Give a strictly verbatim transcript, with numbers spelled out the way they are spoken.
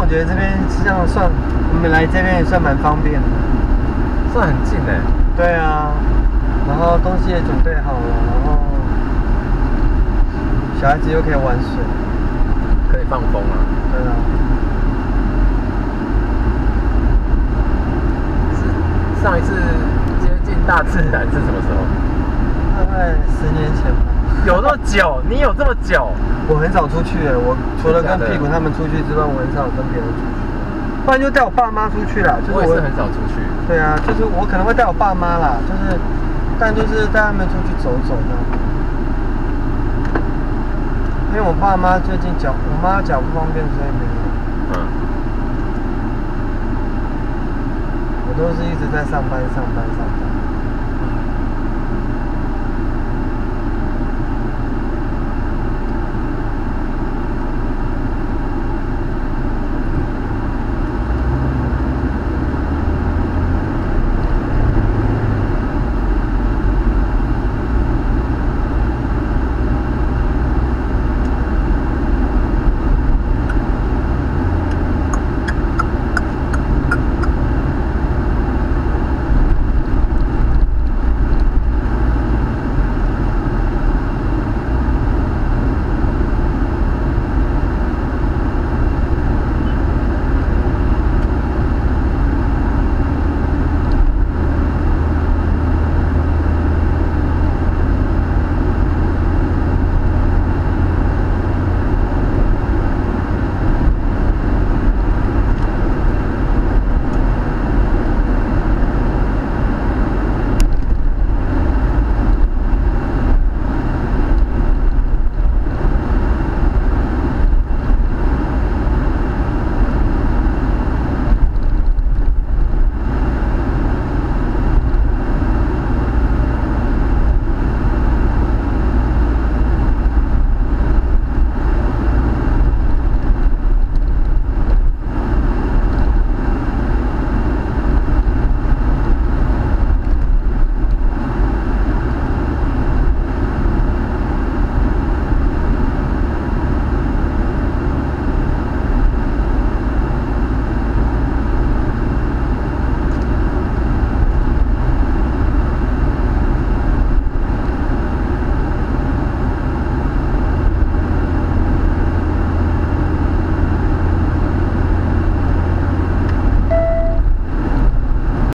觉这边这样算，我们来这边也算蛮方便的， 算很近哎。 对啊，然后东西也准备好了，然后小孩子又可以玩水， 可以放风啊。 对啊。 是上一次接近大自然是什么时候？ 大概十年前吧。 有这么久？你有这么久？ 我很少出去，我除了跟屁股他们出去之外，我很少跟别人出去。不然就带我爸妈出去啦，就是我我也是很少出去。 对啊，就是我可能会带我爸妈啦，就是，但就是带他们出去走走那样。因为我爸妈最近脚，我妈脚不方便，所以没有。嗯。我都是一直在上班，上班，上班。